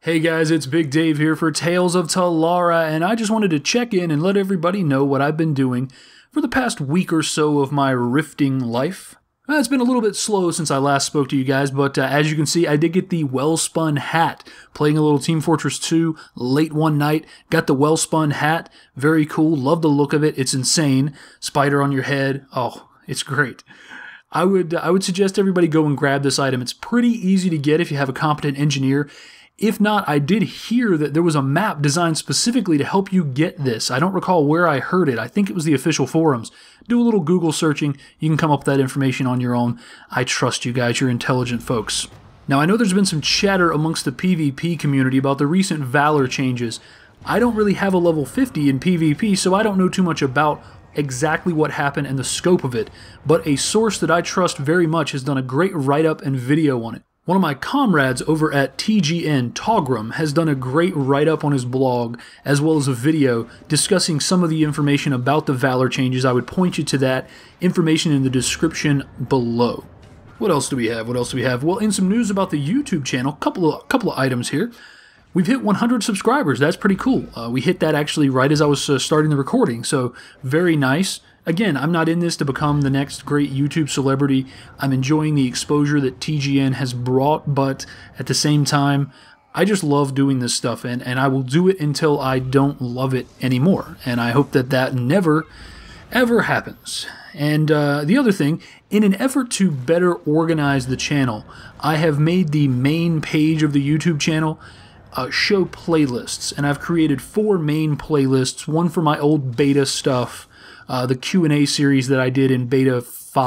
Hey guys, it's Big Dave here for Tales of Telara, and I just wanted to check in and let everybody know what I've been doing for the past week or so of my rifting life. It's been a little bit slow since I last spoke to you guys, but as you can see, I did get the well-spun hat. Playing a little Team Fortress 2 late one night, got the well-spun hat. Very cool, love the look of it, it's insane. Spider on your head, oh, it's great. I would suggest everybody go and grab this item. It's pretty easy to get if you have a competent engineer. If not, I did hear that there was a map designed specifically to help you get this. I don't recall where I heard it. I think it was the official forums. Do a little Google searching. You can come up with that information on your own. I trust you guys. You're intelligent folks. Now, I know there's been some chatter amongst the PvP community about the recent Valor changes. I don't really have a level 50 in PvP, so I don't know too much about exactly what happened and the scope of it, but a source that I trust very much has done a great write-up and video on it. One of my comrades over at TGN, Togram, has done a great write-up on his blog, as well as a video discussing some of the information about the Valor changes. I would point you to that information in the description below. What else do we have? Well, in some news about the YouTube channel, couple of items here. We've hit 100 subscribers. That's pretty cool. We hit that actually right as I was starting the recording, so very nice. Again, I'm not in this to become the next great YouTube celebrity. I'm enjoying the exposure that TGN has brought, but at the same time, I just love doing this stuff, and I will do it until I don't love it anymore. And I hope that that never, ever happens. And the other thing, in an effort to better organize the channel, I have made the main page of the YouTube channel show playlists, and I've created 4 main playlists, one for my old beta stuff, the Q&A series that I did in beta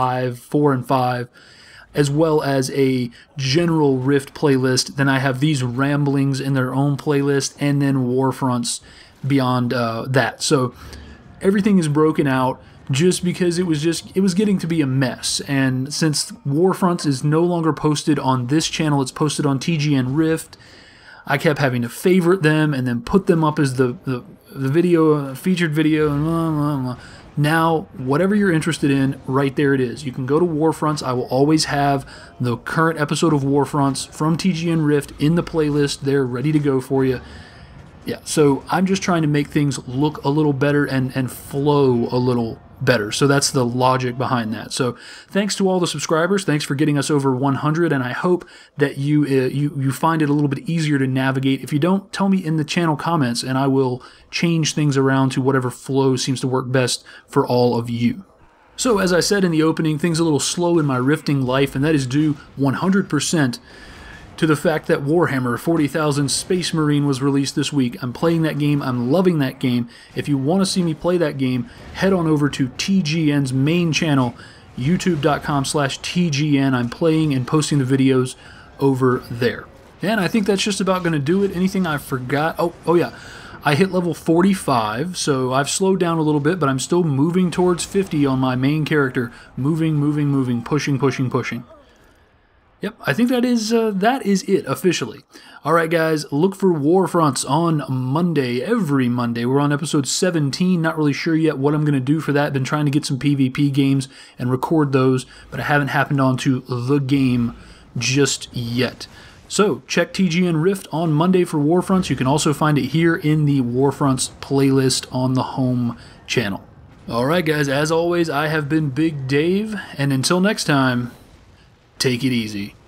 4 and 5, as well as a general Rift playlist. Then I have these ramblings in their own playlist, and then Warfronts beyond that. So everything is broken out just because it was getting to be a mess. And since Warfronts is no longer posted on this channel, it's posted on TGN Rift, I kept having to favorite them and then put them up as the video, featured video, and blah, blah, blah. Now, whatever you're interested in, right there it is. You can go to Warfronts. I will always have the current episode of Warfronts from TGN Rift in the playlist there, ready to go for you. Yeah, so I'm just trying to make things look a little better and flow a little better. So that's the logic behind that. So thanks to all the subscribers. Thanks for getting us over 100, and I hope that you find it a little bit easier to navigate. If you don't, tell me in the channel comments, and I will change things around to whatever flow seems to work best for all of you. So as I said in the opening, things a little slow in my rifting life, and that is due 100% to the fact that Warhammer 40,000 Space Marine was released this week. I'm playing that game. I'm loving that game. If you want to see me play that game, head on over to TGN's main channel, youtube.com/TGN. I'm playing and posting the videos over there. And I think that's just about going to do it. Anything I forgot? Oh yeah. I hit level 45, so I've slowed down a little bit, but I'm still moving towards 50 on my main character. Moving, pushing. Yep, I think that is it officially. All right, guys, look for Warfronts on Monday, every Monday. We're on episode 17. Not really sure yet what I'm going to do for that. Been trying to get some PvP games and record those, but I haven't happened onto the game just yet. So check TGN Rift on Monday for Warfronts. You can also find it here in the Warfronts playlist on the home channel. All right, guys, as always, I have been Big Dave, and until next time, take it easy.